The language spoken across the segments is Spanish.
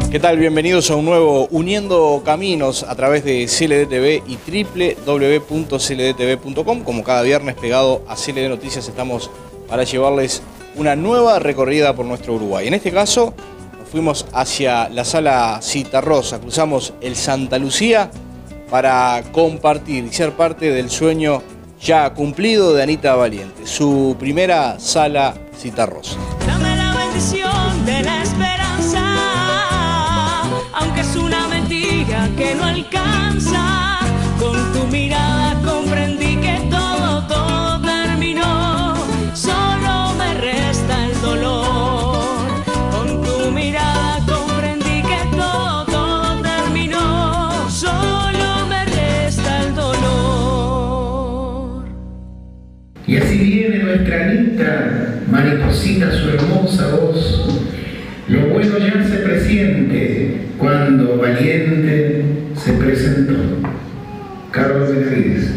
¿Qué tal? Bienvenidos a un nuevo Uniendo Caminos a través de CLD TV y www.cldtv.com. Como cada viernes pegado a CLD Noticias estamos para llevarles una nueva recorrida por nuestro Uruguay. En este caso nos fuimos hacia la Sala Citarrosa, cruzamos el Santa Lucía para compartir y ser parte del sueño ya cumplido de Anita Valiente, su primera Sala Citarrosa. Dame la bendición de la esperanza, aunque es una mentira que no alcanza. Con tu mirada comprendí que todo terminó, solo me resta el dolor. Con tu mirada comprendí que todo terminó, solo me resta el dolor. Y así viene nuestra Anita, mariposita su hermosa voz. Lo bueno ya se presiente cuando Valiente se presentó. Carlos Benavides.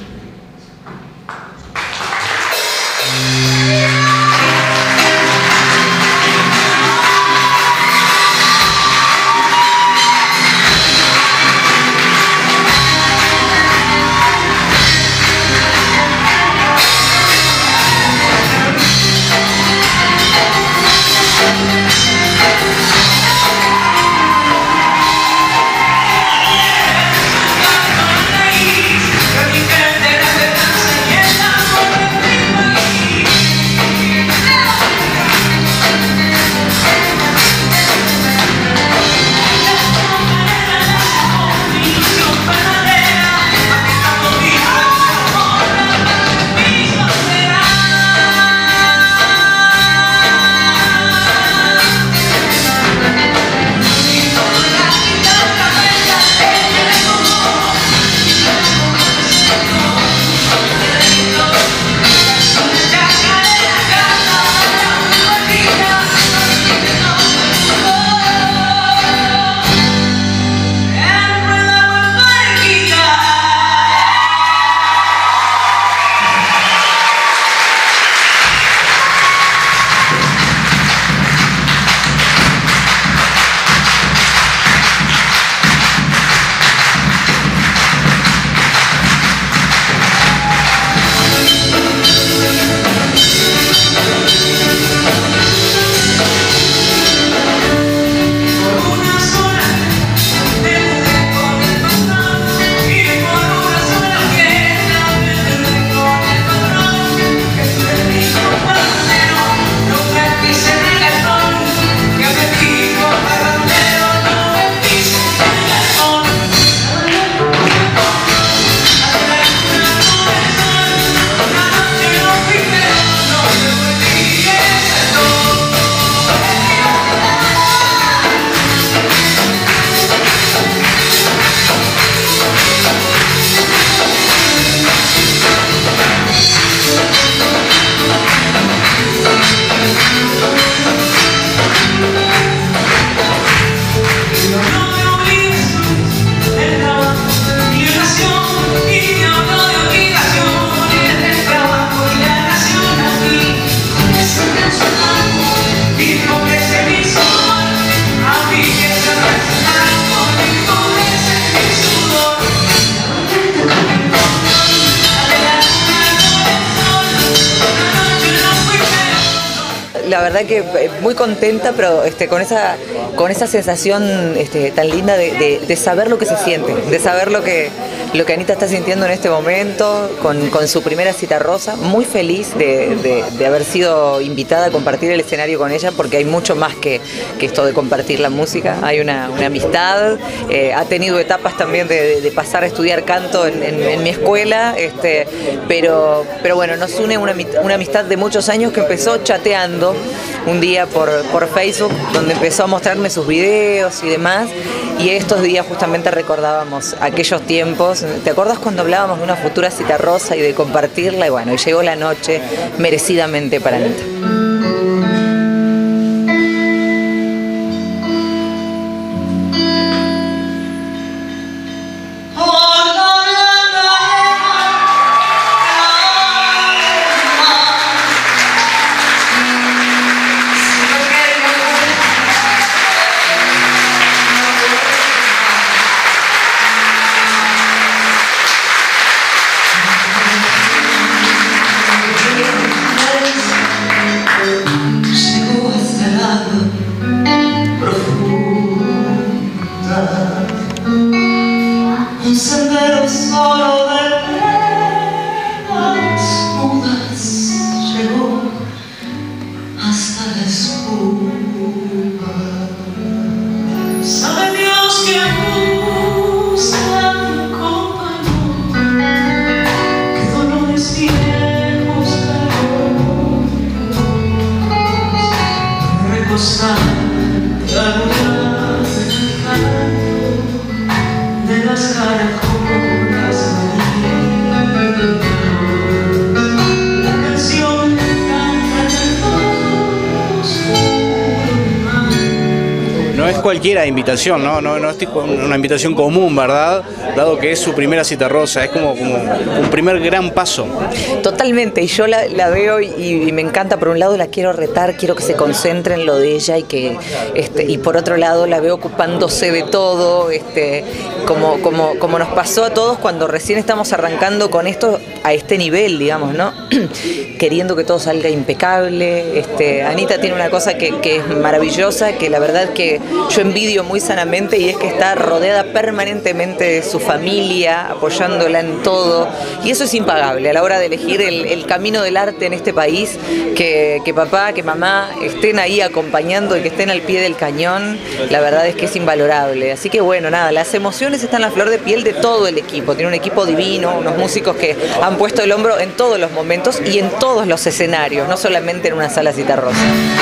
La verdad que muy contenta, pero con esa sensación tan linda de saber lo que se siente, de saber lo que Anita está sintiendo en este momento, con su primera Citarrosa. Muy feliz de haber sido invitada a compartir el escenario con ella, porque hay mucho más que esto de compartir la música. Hay una amistad, ha tenido etapas también de pasar a estudiar canto en mi escuela, pero bueno, nos une una amistad de muchos años que empezó chateando un día por Facebook, donde empezó a mostrarme sus videos y demás, y estos días justamente recordábamos aquellos tiempos. ¿Te acuerdas cuando hablábamos de una futura Citarrosa y de compartirla? Y bueno, y llegó la noche merecidamente para Anita. disculpa. Sabe Dios que acusa mi compañero, que dolores viejos calores, recostar la luna del canto de las caracolas marinas. La canción canta en el fondo oscuro del mar. No es cualquiera invitación, no es tipo una invitación común, ¿verdad? Dado que es su primera Citarrosa, es como un primer gran paso. Totalmente, y yo la veo y me encanta. Por un lado la quiero retar, quiero que se concentre en lo de ella y por otro lado la veo ocupándose de todo, como nos pasó a todos cuando recién estamos arrancando con esto a este nivel, digamos, ¿no? Queriendo que todo salga impecable. Anita tiene una cosa que es maravillosa, que la verdad que yo envidio muy sanamente, y es que está rodeada permanentemente de su familia, apoyándola en todo, y eso es impagable a la hora de elegir el camino del arte en este país, que papá, que mamá estén ahí acompañando y que estén al pie del cañón. La verdad es que es invalorable. Así que bueno, nada, las emociones están a flor de piel de todo el equipo. Tiene un equipo divino, unos músicos que han puesto el hombro en todos los momentos y en todos los escenarios, no solamente en una sala Citarrosa.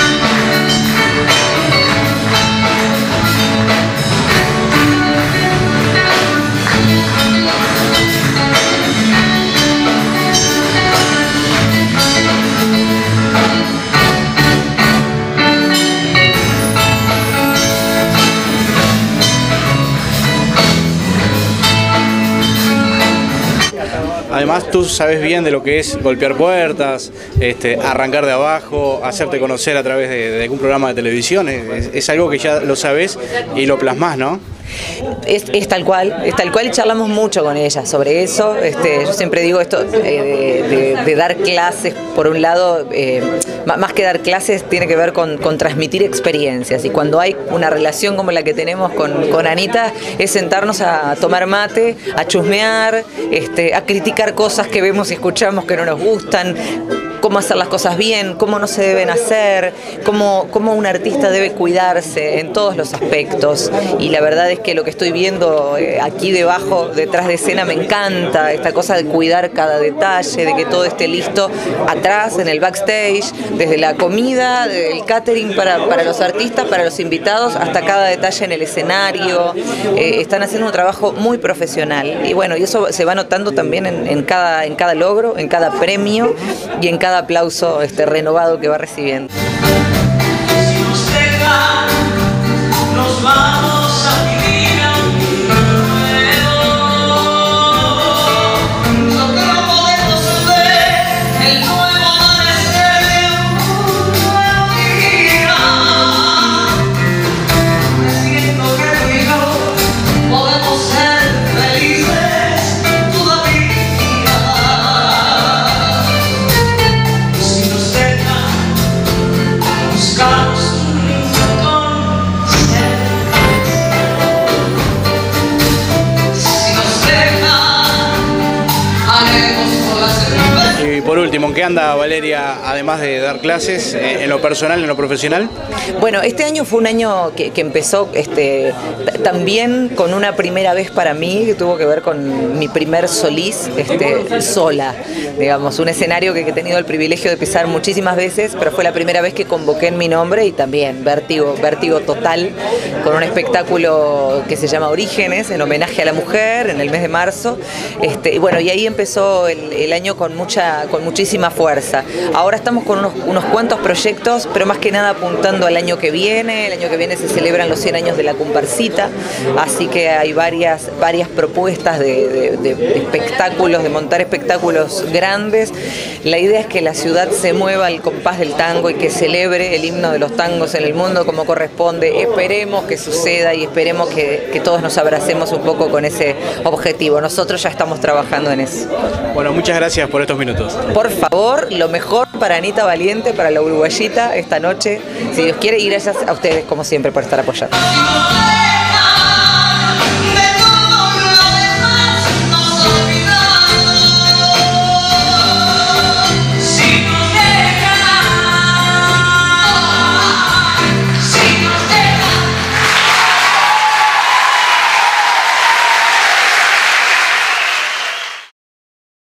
Además, tú sabes bien de lo que es golpear puertas, arrancar de abajo, hacerte conocer a través de algún programa de televisión. Es algo que ya lo sabes y lo plasmás, ¿no? Es tal cual, y charlamos mucho con ella sobre eso. Yo siempre digo esto de dar clases, por un lado, más que dar clases, tiene que ver con transmitir experiencias, y cuando hay una relación como la que tenemos con Anita, es sentarnos a tomar mate, a chusmear, a criticar cosas que vemos y escuchamos que no nos gustan, cómo hacer las cosas bien, cómo no se deben hacer, cómo un artista debe cuidarse en todos los aspectos. Y la verdad es que lo que estoy viendo aquí debajo, detrás de escena, me encanta esta cosa de cuidar cada detalle, de que todo esté listo atrás, en el backstage, desde la comida, el catering para los artistas, para los invitados, hasta cada detalle en el escenario. Están haciendo un trabajo muy profesional, y bueno, y eso se va notando también en cada logro, en cada premio y en cada aplauso renovado que va recibiendo. Si nos dejan, nos vamos a vivir a un nuevo. Nosotros podemos ver el nuevo amanecer de un nuevo día. Me siento que tú y yo podemos ser felices todavía. Si nos dejan, buscamos un rincón cerca. Si nos dejan, haremos por las cervezas. Y por último, ¿en qué anda Valeria, además de dar clases, en lo personal, en lo profesional? Bueno, este año fue un año que empezó también con una primera vez para mí, que tuvo que ver con mi primer solís, sola, digamos, un escenario que he tenido el privilegio de pisar muchísimas veces, pero fue la primera vez que convoqué en mi nombre, y también vértigo total, con un espectáculo que se llama Orígenes, en homenaje a la mujer, en el mes de marzo. Y bueno, y ahí empezó el año con muchísima fuerza. Ahora estamos con unos cuantos proyectos, pero más que nada apuntando al año que viene. El año que viene se celebran los 100 años de la comparsita, así que hay varias propuestas de espectáculos, de montar espectáculos grandes. La idea es que la ciudad se mueva al compás del tango y que celebre el himno de los tangos en el mundo como corresponde. Esperemos que suceda y esperemos que todos nos abracemos un poco con ese objetivo. Nosotros ya estamos trabajando en eso. Bueno, muchas gracias por estos minutos. Por favor, lo mejor para Anita Valiente, para la uruguayita esta noche, si Dios quiere, y gracias a ustedes como siempre por estar apoyando.